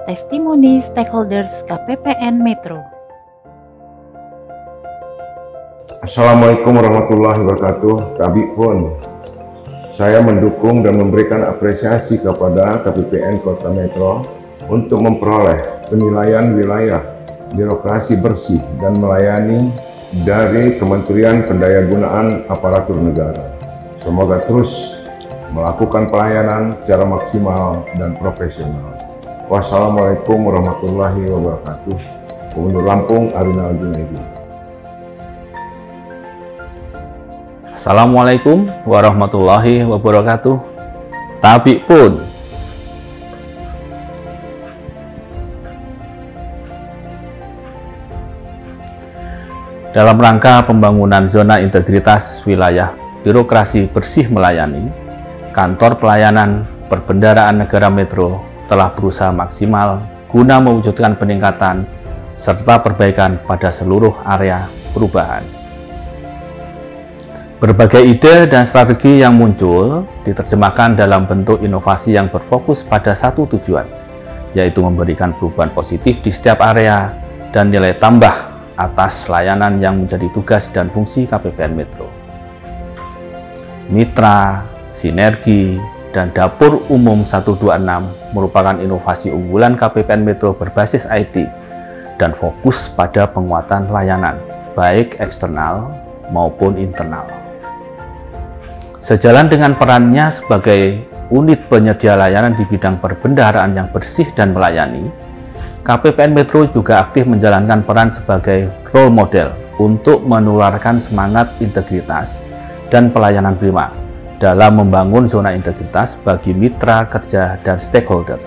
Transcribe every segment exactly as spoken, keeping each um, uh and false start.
Testimoni Stakeholders K P P N Metro. Assalamualaikum warahmatullahi wabarakatuh. Kami pun saya mendukung dan memberikan apresiasi kepada K P P N Kota Metro untuk memperoleh penilaian wilayah birokrasi bersih dan melayani dari Kementerian Pendayagunaan Aparatur Negara. Semoga terus melakukan pelayanan secara maksimal dan profesional. Wassalamualaikum warahmatullahi wabarakatuh. Gubernur Lampung Arinal Junaidi. Assalamualaikum warahmatullahi wabarakatuh. Tapi pun dalam rangka pembangunan zona integritas wilayah birokrasi bersih melayani, Kantor Pelayanan Perbendaharaan Negara Metro telah berusaha maksimal guna mewujudkan peningkatan serta perbaikan pada seluruh area perubahan. Berbagai ide dan strategi yang muncul diterjemahkan dalam bentuk inovasi yang berfokus pada satu tujuan, yaitu memberikan perubahan positif di setiap area dan nilai tambah atas layanan yang menjadi tugas dan fungsi K P P N Metro. Mitra, sinergi, dan Dapur Umum seratus dua puluh enam merupakan inovasi unggulan K P P N Metro berbasis I T dan fokus pada penguatan layanan, baik eksternal maupun internal. Sejalan dengan perannya sebagai unit penyedia layanan di bidang perbendaharaan yang bersih dan melayani, K P P N Metro juga aktif menjalankan peran sebagai role model untuk menularkan semangat integritas dan pelayanan prima dalam membangun zona integritas bagi mitra kerja dan stakeholders.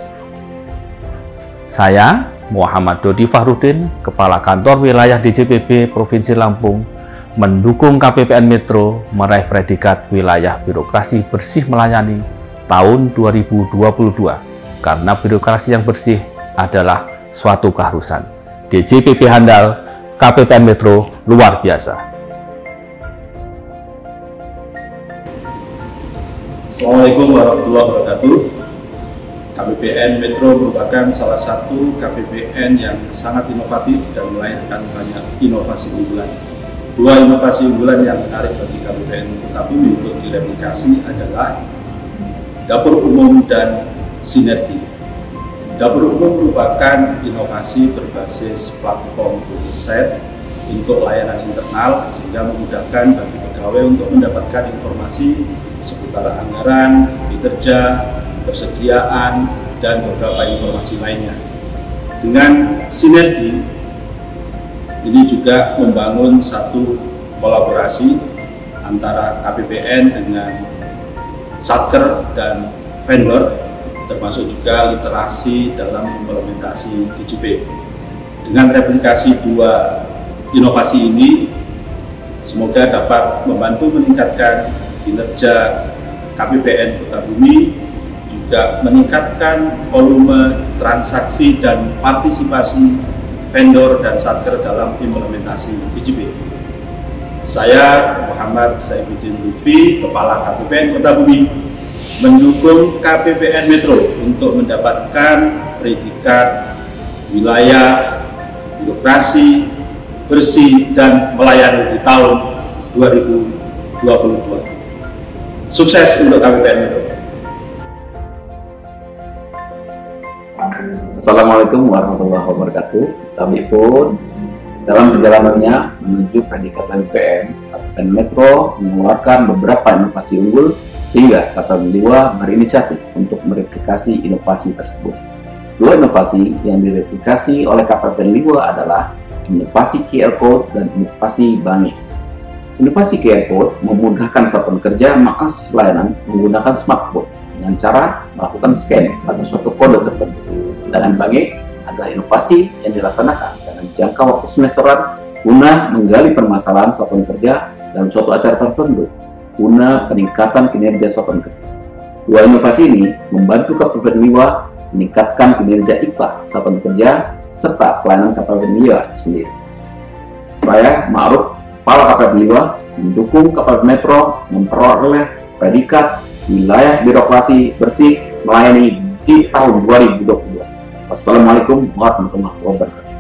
Saya, Muhammad Dodi Fahrudin, Kepala Kantor Wilayah D J P B Provinsi Lampung, mendukung K P P N Metro meraih predikat wilayah birokrasi bersih melayani tahun dua ribu dua puluh dua, karena birokrasi yang bersih adalah suatu keharusan. D J P B handal, K P P N Metro luar biasa. Assalamualaikum warahmatullahi wabarakatuh. K P P N Metro merupakan salah satu K P P N yang sangat inovatif dan melahirkan banyak inovasi unggulan. Dua inovasi unggulan yang menarik bagi K P P N Kota Bumi untuk direplikasi adalah Dapur Umum dan Sinergi. Dapur Umum merupakan inovasi berbasis platform riset untuk layanan internal, sehingga memudahkan bagi pegawai untuk mendapatkan informasi seputar anggaran, kinerja, persediaan, dan beberapa informasi lainnya. Dengan sinergi, ini juga membangun satu kolaborasi antara K P P N dengan satker dan vendor, termasuk juga literasi dalam implementasi D J P. Dengan replikasi dua inovasi ini, semoga dapat membantu meningkatkan kinerja K P P N Kota Bumi, juga meningkatkan volume transaksi dan partisipasi vendor dan satker dalam implementasi D J P. Saya Muhammad Saifuddin Lutfi, Kepala K P P N Kota Bumi, mendukung K P P N Metro untuk mendapatkan predikat wilayah birokrasi bersih dan melayani di tahun dua ribu dua puluh dua. Sukses untuk K P P N Metro. Assalamualaikum warahmatullahi wabarakatuh. Kami pun dalam perjalanannya menuju predikat K P P N, K P P N Metro mengeluarkan beberapa inovasi unggul sehingga K P P N Liwa berinisiatif untuk mereplikasi inovasi tersebut. Dua inovasi yang direplikasi oleh K P P N Liwa adalah inovasi Q R Code dan inovasi Bangi. Inovasi Q R Code memudahkan satuan kerja mengakses layanan menggunakan smartphone dengan cara melakukan scan pada suatu kode tertentu. Sedangkan Bangi adalah inovasi yang dilaksanakan dengan jangka waktu semesteran guna menggali permasalahan satuan kerja dalam suatu acara tertentu guna peningkatan kinerja satuan kerja. Dua inovasi ini membantu K P P N Liwa meningkatkan kinerja I P A satuan kerja serta pelayanan K P P N Liwa itu sendiri. Saya Ma'ruf, Kepala K P P N Liwa, mendukung K P P N Metro memperoleh predikat wilayah birokrasi bersih melayani di tahun dua ribu dua puluh dua. Wassalamualaikum warahmatullahi wabarakatuh.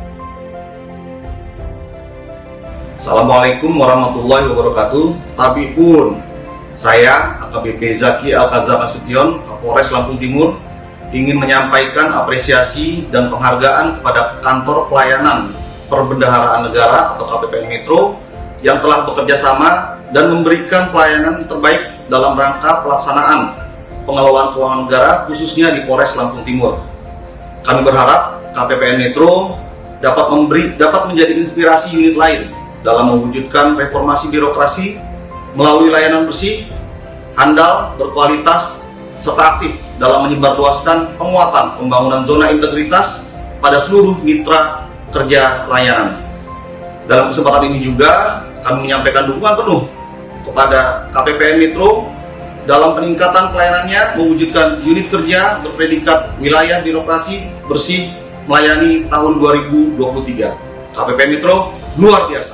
Assalamualaikum warahmatullahi wabarakatuh. Tabipun, saya A K B P Zaki Alkazar Nasution, Kapolres Lampung Timur, ingin menyampaikan apresiasi dan penghargaan kepada Kantor Pelayanan Perbendaharaan Negara atau K P P N Metro yang telah bekerja sama dan memberikan pelayanan terbaik dalam rangka pelaksanaan pengelolaan keuangan negara khususnya di Polres Lampung Timur. Kami berharap K P P N Metro dapat memberi dapat menjadi inspirasi unit lain dalam mewujudkan reformasi birokrasi melalui layanan bersih, handal, berkualitas, serta aktif dalam menyebarluaskan penguatan pembangunan zona integritas pada seluruh mitra kerja layanan. Dalam kesempatan ini juga kami menyampaikan dukungan penuh kepada K P P N Metro dalam peningkatan pelayanannya mewujudkan unit kerja berpredikat wilayah birokrasi bersih melayani tahun dua ribu dua puluh tiga. K P P N Metro luar biasa.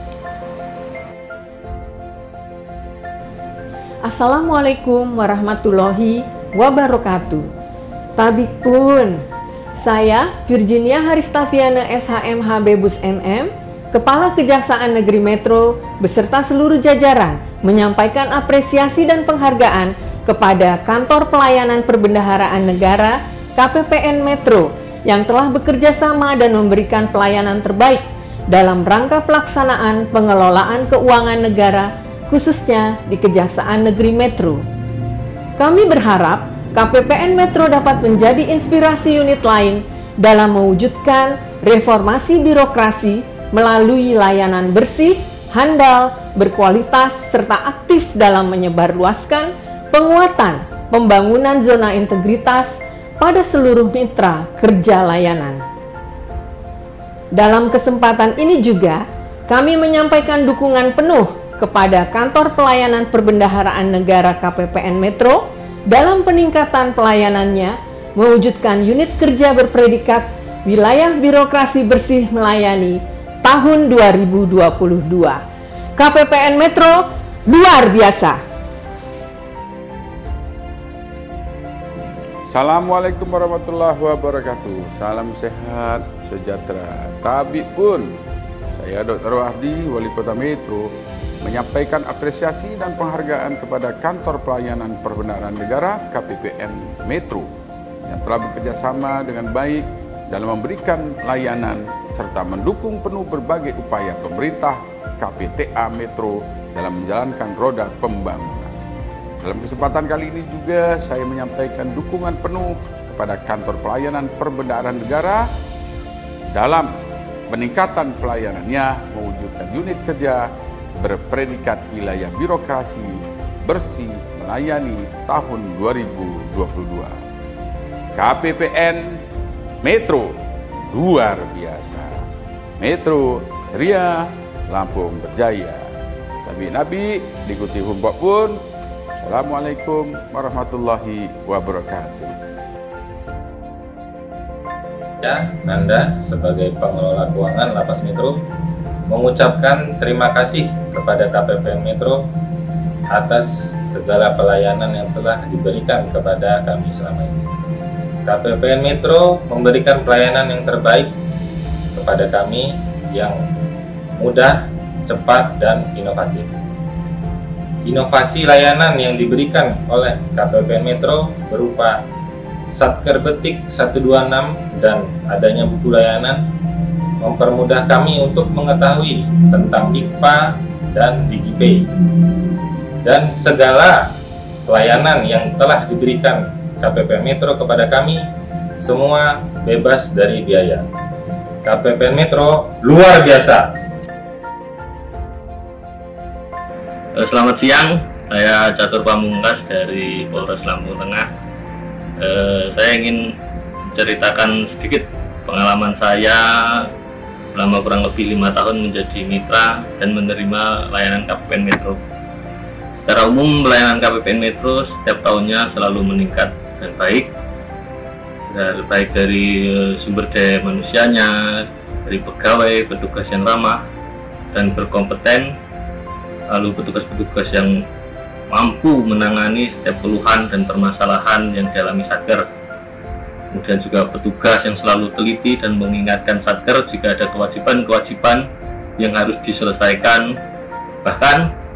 Assalamualaikum warahmatullahi wabarakatuh. Tabipun, saya Virginia Haristaviana S H M H B Bus M M, Kepala Kejaksaan Negeri Metro beserta seluruh jajaran menyampaikan apresiasi dan penghargaan kepada Kantor Pelayanan Perbendaharaan Negara K P P N Metro yang telah bekerja sama dan memberikan pelayanan terbaik dalam rangka pelaksanaan pengelolaan keuangan negara khususnya di Kejaksaan Negeri Metro. Kami berharap K P P N Metro dapat menjadi inspirasi unit lain dalam mewujudkan reformasi birokrasi melalui layanan bersih, handal, berkualitas, serta aktif dalam menyebarluaskan penguatan pembangunan zona integritas pada seluruh mitra kerja layanan. Dalam kesempatan ini juga, kami menyampaikan dukungan penuh kepada Kantor Pelayanan Perbendaharaan Negara K P P N Metro dalam peningkatan pelayanannya mewujudkan unit kerja berpredikat wilayah birokrasi bersih melayani tahun dua ribu dua puluh dua. K P P N Metro luar biasa. Assalamualaikum warahmatullahi wabarakatuh. Salam sehat sejahtera. Tabipun, saya Doktor Wahdi, Wali Kota Metro, menyampaikan apresiasi dan penghargaan kepada Kantor Pelayanan Perbendaharaan Negara K P P N Metro yang telah bekerja sama dengan baik dalam memberikan layanan serta mendukung penuh berbagai upaya pemerintah K P T A Metro dalam menjalankan roda pembangunan. Dalam kesempatan kali ini juga saya menyampaikan dukungan penuh kepada Kantor Pelayanan Perbendaharaan Negara dalam peningkatan pelayanannya mewujudkan unit kerja berpredikat wilayah birokrasi bersih melayani tahun dua ribu dua puluh dua. K P P N Metro luar biasa. Metro ceria, Lampung berjaya. Nabi Nabi diikuti humbak pun. Assalamualaikum warahmatullahi wabarakatuh. Ya, Nanda sebagai pengelola keuangan Lapas Metro mengucapkan terima kasih kepada K P P N Metro atas segala pelayanan yang telah diberikan kepada kami selama ini. K P P N Metro memberikan pelayanan yang terbaik kepada kami yang mudah, cepat, dan inovatif. Inovasi layanan yang diberikan oleh K P P N Metro berupa Satker Betik seratus dua puluh enam dan adanya buku layanan mempermudah kami untuk mengetahui tentang I P A dan DigiPay. Dan segala pelayanan yang telah diberikan K P P N Metro kepada kami semua bebas dari biaya. K P P N Metro luar biasa. Selamat siang, saya Catur Pamungkas dari Polres Lampung Tengah. Eh, saya ingin menceritakan sedikit pengalaman saya selama kurang lebih lima tahun menjadi mitra dan menerima layanan K P P N Metro. Secara umum, pelayanan K P P N Metro setiap tahunnya selalu meningkat dan baik, baik dari sumber daya manusianya, dari pegawai, petugas yang ramah dan berkompeten, lalu petugas-petugas yang mampu menangani setiap keluhan dan permasalahan yang dialami Satker. kemudian juga petugas yang selalu teliti dan mengingatkan Satker jika ada kewajiban-kewajiban yang harus diselesaikan. Bahkan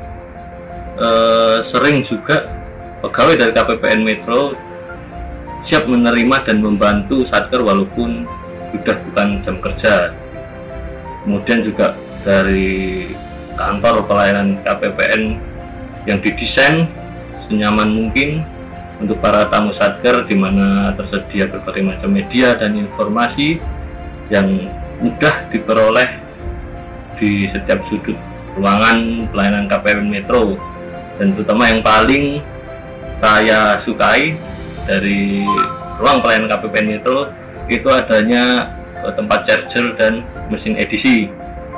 eh, sering juga pegawai dari K P P N Metro siap menerima dan membantu Satker walaupun sudah bukan jam kerja. Kemudian juga dari kantor pelayanan K P P N yang didesain senyaman mungkin untuk para tamu Satker, di mana tersedia berbagai macam media dan informasi yang mudah diperoleh di setiap sudut ruangan pelayanan K P P N Metro. Dan terutama yang paling saya sukai dari ruang pelayanan K P P N Metro itu adanya tempat charger dan mesin edisi,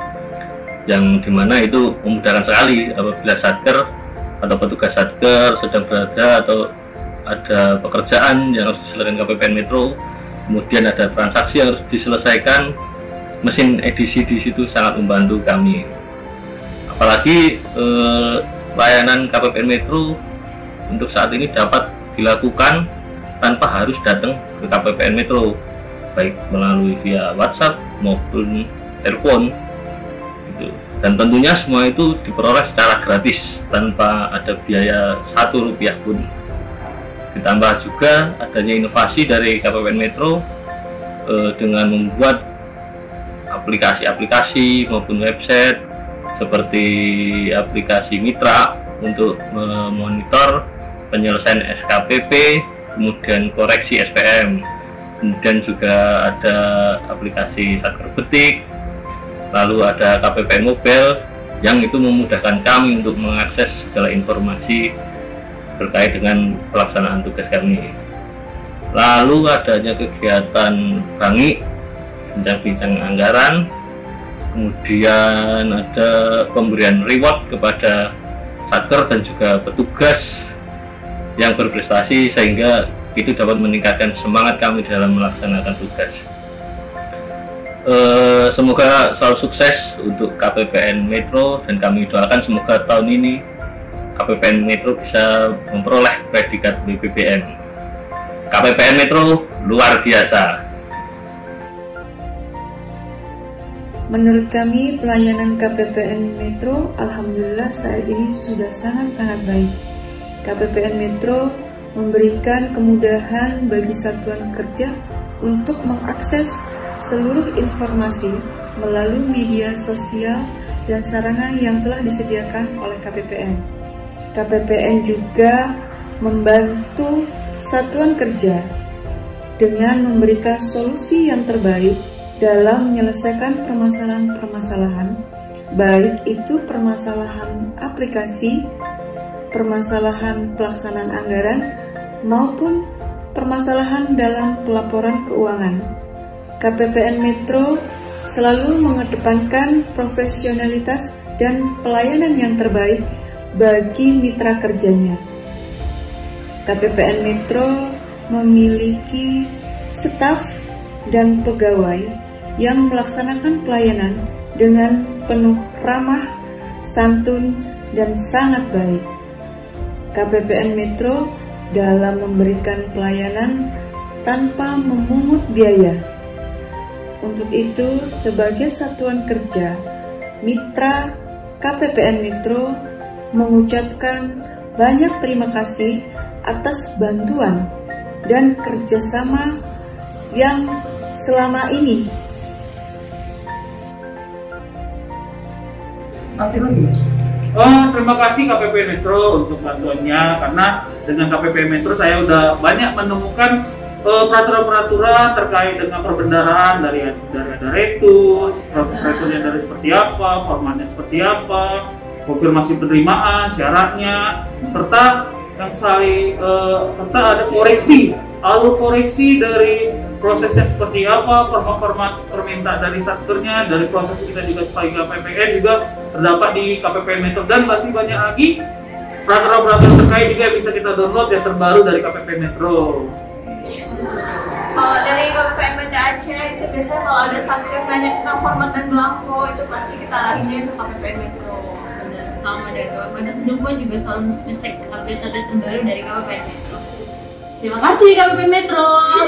yang dimana itu memudahkan sekali apabila Satker atau petugas Satker sedang berada atau ada pekerjaan yang harus diselesaikan K P P N Metro, kemudian ada transaksi yang harus diselesaikan, mesin edisi di situ sangat membantu kami. Apalagi eh, layanan K P P N Metro untuk saat ini dapat dilakukan tanpa harus datang ke K P P N Metro, baik melalui via WhatsApp maupun telepon gitu. Dan tentunya semua itu diperoleh secara gratis tanpa ada biaya satu rupiah pun. Ditambah juga adanya inovasi dari K P P N Metro eh, dengan membuat aplikasi-aplikasi maupun website seperti aplikasi Mitra untuk memonitor penyelesaian S K P P, kemudian koreksi S P M. Kemudian juga ada aplikasi Satker Betik, lalu ada K P P N Mobile yang itu memudahkan kami untuk mengakses segala informasi terkait dengan pelaksanaan tugas kami. Lalu adanya kegiatan bangi, bincang-bincang anggaran, kemudian ada pemberian reward kepada Satker dan juga petugas yang berprestasi, sehingga itu dapat meningkatkan semangat kami dalam melaksanakan tugas. E, semoga selalu sukses untuk K P P N Metro, dan kami doakan semoga tahun ini K P P N Metro bisa memperoleh predikat B P P M. K P P N Metro luar biasa. Menurut kami, pelayanan K P P N Metro alhamdulillah saat ini sudah sangat-sangat baik. K P P N Metro memberikan kemudahan bagi satuan kerja untuk mengakses seluruh informasi melalui media sosial dan sarana yang telah disediakan oleh K P P N. K P P N juga membantu satuan kerja dengan memberikan solusi yang terbaik dalam menyelesaikan permasalahan-permasalahan, baik itu permasalahan aplikasi, permasalahan pelaksanaan anggaran, maupun permasalahan dalam pelaporan keuangan. K P P N Metro selalu mengedepankan profesionalitas dan pelayanan yang terbaik bagi mitra kerjanya. K P P N Metro memiliki staf dan pegawai yang melaksanakan pelayanan dengan penuh ramah, santun, dan sangat baik. K P P N Metro dalam memberikan pelayanan tanpa memungut biaya. Untuk itu, sebagai satuan kerja, mitra K P P N Metro mengucapkan banyak terima kasih atas bantuan dan kerjasama yang selama ini. Oh, terima kasih K P P Metro untuk bantuannya, karena dengan K P P Metro saya udah banyak menemukan peraturan-peraturan uh, terkait dengan perbendaharaan, dari dari ada retur, proses returnya dari seperti apa, formatnya seperti apa, konfirmasi penerimaan, syaratnya, serta yang saya uh, serta ada koreksi, alur koreksi dari prosesnya seperti apa, format permintaan dari satkernya, dari proses kita juga sebagai K P P N juga terdapat di K P P N Metro, dan masih banyak lagi peraturan-peraturan terkait juga yang bisa kita download yang terbaru dari K P P Metro. Kalau dari K P P N Banda Aceh itu biasanya kalau ada satker banyak tentang format dan belangko, itu pasti kita arahinnya ke K P P N Metro. Benar, sama dari K P P N Sudung pun juga selalu ngecek update-update terbaru dari K P P N Metro. Terima kasih K P P N Metro.